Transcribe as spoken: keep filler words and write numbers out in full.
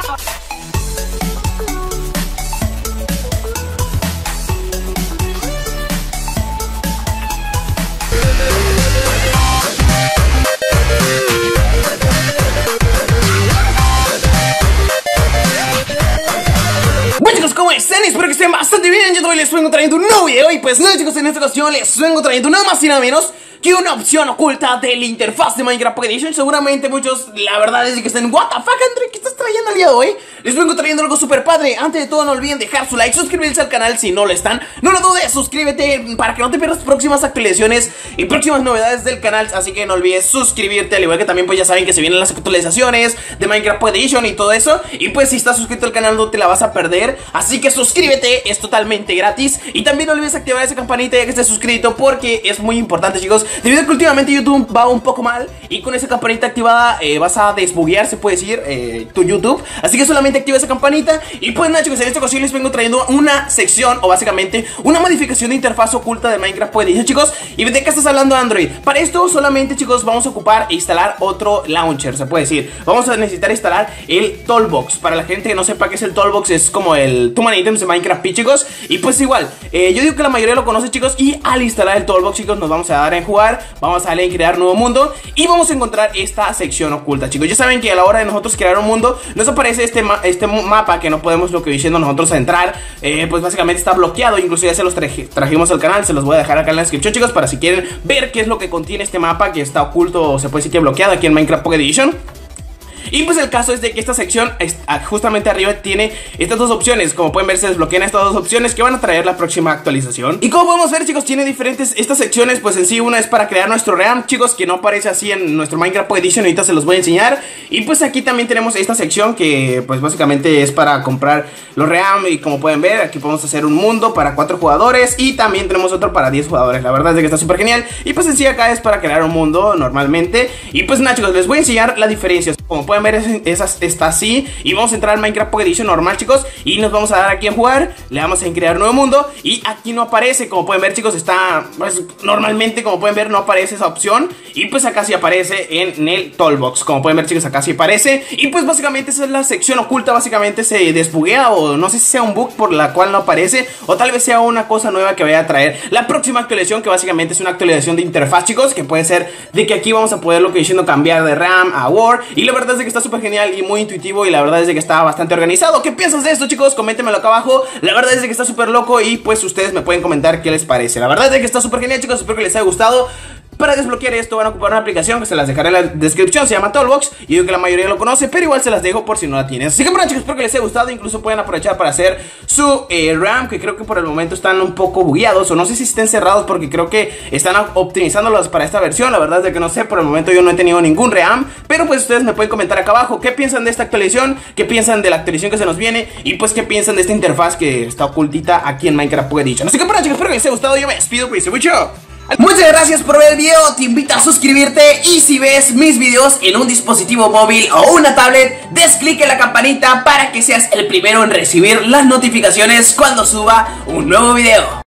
¿Cómo están? Espero que estén bastante bien. Yo también les vengo trayendo un nuevo video. Y pues nada, chicos, en esta ocasión les vengo trayendo nada más y nada menos que una opción oculta de la interfaz de Minecraft Pocket Edition. Seguramente muchos, la verdad es que están, what the fuck, André, ¿qué estás trayendo el día de hoy? Les vengo trayendo algo súper padre. Antes de todo, no olviden dejar su like, suscribirse al canal si no lo están. No lo dudes, suscríbete para que no te pierdas próximas actualizaciones y próximas novedades del canal. Así que no olvides suscribirte, al igual que también pues ya saben que se vienen las actualizaciones de Minecraft Pocket Edition y todo eso. Y pues si estás suscrito al canal no te la vas a perder, así que suscríbete, es totalmente gratis. Y también no olvides activar esa campanita ya que estés suscrito, porque es muy importante, chicos, debido a que últimamente YouTube va un poco mal y con esa campanita activada eh, vas a desbuguear, se puede decir, eh, tu YouTube. Así que solamente activa esa campanita. Y pues nada, chicos, en esta ocasión les vengo trayendo una sección, o básicamente una modificación de interfaz oculta de Minecraft Pocket Edition, chicos. ¿Y de qué estás hablando, Android? Para esto solamente, chicos, vamos a ocupar e instalar otro launcher, se puede decir. Vamos a necesitar instalar el Toolbox. Para la gente que no sepa qué es el Toolbox, es como el Too Many Items de Minecraft P, chicos. Y pues igual, eh, yo digo que la mayoría lo conoce, chicos. Y al instalar el Toolbox, chicos, nos vamos a dar en jugar, vamos a darle en crear nuevo mundo y vamos a encontrar esta sección oculta, chicos. Ya saben que a la hora de nosotros crear un mundo nos aparece este, ma este mapa que no podemos, lo que diciendo nosotros, entrar. eh, Pues básicamente está bloqueado. Incluso ya se los traje, trajimos al canal, se los voy a dejar acá en la descripción, chicos, para si quieren ver qué es lo que contiene este mapa que está oculto, o se puede decir que bloqueado aquí en Minecraft Pocket Edition. Y pues el caso es de que esta sección justamente arriba tiene estas dos opciones. Como pueden ver, se desbloquean estas dos opciones que van a traer la próxima actualización. Y como podemos ver, chicos, tiene diferentes estas secciones. Pues en sí, una es para crear nuestro RAM, chicos, que no aparece así en nuestro Minecraft Pocket Edition. Ahorita se los voy a enseñar. Y pues aquí también tenemos esta sección que pues básicamente es para comprar los RAM. Y como pueden ver, aquí podemos hacer un mundo para cuatro jugadores. Y también tenemos otro para diez jugadores. La verdad es que está súper genial. Y pues en sí acá es para crear un mundo normalmente. Y pues nada, chicos, les voy a enseñar la diferencia. Como pueden ver, esa está así. Y vamos a entrar al Minecraft Pocket Edition normal, chicos. Y nos vamos a dar aquí en jugar. Le damos en crear nuevo mundo. Y aquí no aparece, como pueden ver, chicos, está pues, normalmente, como pueden ver, no aparece esa opción. Y pues acá sí aparece en el Toolbox. Como pueden ver, chicos, acá sí aparece. Y pues básicamente esa es la sección oculta. Básicamente se desbuguea, o no sé si sea un bug por la cual no aparece, o tal vez sea una cosa nueva que vaya a traer la próxima actualización, que básicamente es una actualización de interfaz, chicos. Que puede ser de que aquí vamos a poder, lo que diciendo, cambiar de RAM a Word. Y la verdad es de que está súper genial y muy intuitivo, y la verdad es de que está bastante organizado. ¿Qué piensas de esto, chicos? Coméntenmelo acá abajo. La verdad es de que está súper loco y pues ustedes me pueden comentar qué les parece. La verdad es de que está súper genial, chicos. Espero que les haya gustado. Para desbloquear esto van a ocupar una aplicación que se las dejaré en la descripción, se llama Toolbox. Y digo que la mayoría lo conoce, pero igual se las dejo por si no la tienes. Así que bueno, chicos, espero que les haya gustado. Incluso pueden aprovechar para hacer su eh, RAM, que creo que por el momento están un poco bugueados, o no sé si estén cerrados, porque creo que están optimizándolos para esta versión. La verdad es de que no sé, por el momento yo no he tenido ningún RAM. Pero pues ustedes me pueden comentar acá abajo qué piensan de esta actualización, qué piensan de la actualización que se nos viene, y pues qué piensan de esta interfaz que está ocultita aquí en Minecraft Pocket Edition. Así que bueno, chicos, espero que les haya gustado. Yo me despido, cuídense mucho. Muchas gracias por ver el video, te invito a suscribirte, y si ves mis videos en un dispositivo móvil o una tablet, des clic en la campanita para que seas el primero en recibir las notificaciones cuando suba un nuevo video.